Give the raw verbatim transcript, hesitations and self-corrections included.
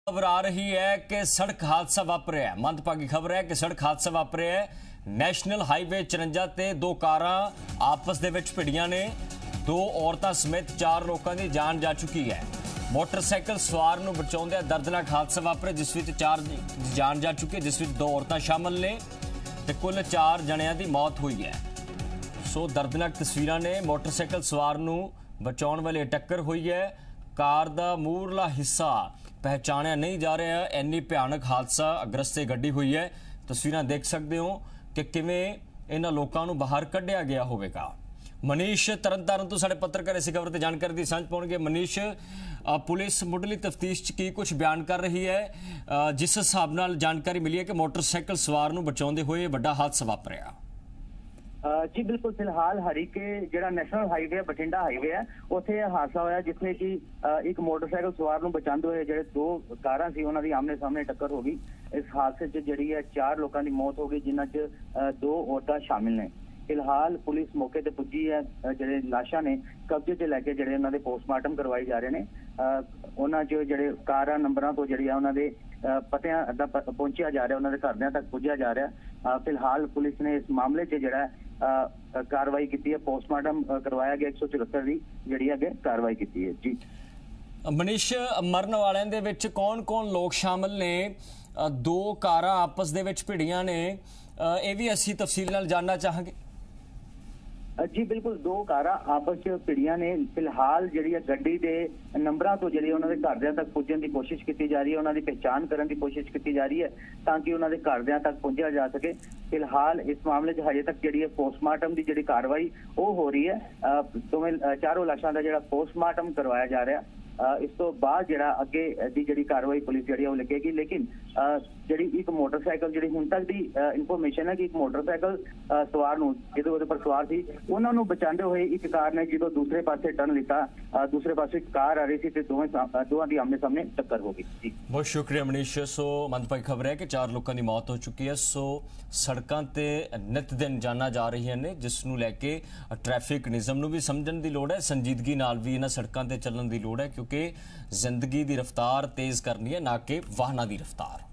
खबर आ रही है कि सड़क हादसा वापरिया है। मंदभागी खबर है कि सड़क हादसा वापरिया है। नैशनल हाईवे चरंजा ते दो कारां आपस दे विच भिड़ियां ने। दो औरतां समेत चार लोगों की जान जा चुकी है। मोटरसाइकिल सवार नूं बचाउंदे दर्दनाक हादसा वापरिया जिस विच चार जान जा चुकी है, जिस विच दो औरतां शामिल ने ते कुल चार जणियां दी मौत हुई है। सो दर्दनाक तस्वीरां ने। मोटरसाइकिल सवार नूं बचाउण वाले टक्कर हुई है। कार दा मूरला हिस्सा पहचानिया नहीं जा रहा है। इन्नी भयानक हादसा ग्रस्त गड्डी हुई है। तस्वीरां देख सकते हो कि किवें इन्हां लोकां नूं बाहर कढ़िया गया होवेगा। मनीष तरनतारन तो साडे पत्रकार इस खबर ते जानकारी दी सांझ पाउणगे। मनीष, पुलिस मुढली तफ्तीश च की कुछ बयान कर रही है? जिस हिसाब नाल जानकारी मिली है कि मोटरसाइकिल सवार नूं बचाउंदे होए वड्डा हादसा वापरिया। जी बिल्कुल, फिलहाल हरीके जो नैशनल हाईवे है, बठिंडा हाईवे है, उत्थे हादसा होया जिसमें कि एक मोटरसाइकिल सवार नूं बचाते हुए जो दो कारां सी उन्हां दी आमने सामने टक्कर हो गई। इस हादसे च जिहड़ी है चार लोगों की मौत हो गई, जिन्हां च दो औरतां शामिल ने। फिलहाल पुलिस मौके ते पुजी है। जिहड़े लाशां ने कब्जे च लैके जिहड़े उन्हां दे पोस्टमार्टम करवाए जा रहे हैं। उन्हां च जिहड़े कारां नंबरां तो जिहड़ी उन्हां दे पतियां दा पहुंचिया जा रहा, उन्हां दे घरदियां तक पुज्जिया जा रहा। फिलहाल पुलिस ने इस मामले च जिहड़ा कार्रवाई की है, पोस्टमार्टम करवाया गया। एक सौ चौहत्तर की जिहड़ी अगे कार्रवाई की है। जी मनीष, मरण वालियां दे विच कौन कौन लोग शामिल ने? दो कारां आपस दे विच भिड़ियां ने, यह भी असीं तफसील नाल जानना चाहांगे। जी बिल्कुल, दो कारां आपस च भिड़ियां ने। फिलहाल जिहड़ी गड्डी दे नंबरां तो जिहड़ी उन्हां दे घरदियां तक पुज्जण दी कोशिश की जा रही है, उन्हां दी पहचान करन दी कोशिश की जा रही है ताकि उन्हां दे घरदियां तक पहुंचा जा सके। फिलहाल इस मामले च हजे तक जिहड़ी पोस्टमार्टम की जिहड़ी कार्रवाई वो हो रही है। दोवें चारों लाशां दा जिहड़ा पोस्टमार्टम करवाया जा रहा है। इस तो बाद जिहड़ा अगे दी जिहड़ी कार्रवाई पुलिस जिहड़ी वो लगेगी। लेकिन जिहड़ी एक मोटरसाइकिल जिहड़ी हुण तक दी इन्फॉर्मेशन है कि एक मोटरसाइकिल सवार नूं जिहदे उहदे पर सवार सी उन्हां नूं बचांदे होए एक कार ने जो दूसरे पासे टर्न लिता, दूसरे पासे कार आ रही थी ते दोवें दोवां दी आमने सामने टक्कर हो गई। बहुत शुक्रिया मनीष। सो मंदभागी खबर है कि चार लोगों की मौत हो चुकी है। सो सड़कों ते नित दिन जाना जा रही ने, जिसनूं लैके ट्रैफिक निज़म नूं भी समझण दी लोड़ है, संजीदगी नाल भी इन्हां सड़कों ते चलण दी लोड़ है, क्योंकि जिंदगी की रफ्तार तेज़ करनी है, ना कि वाहनों की रफ्तार।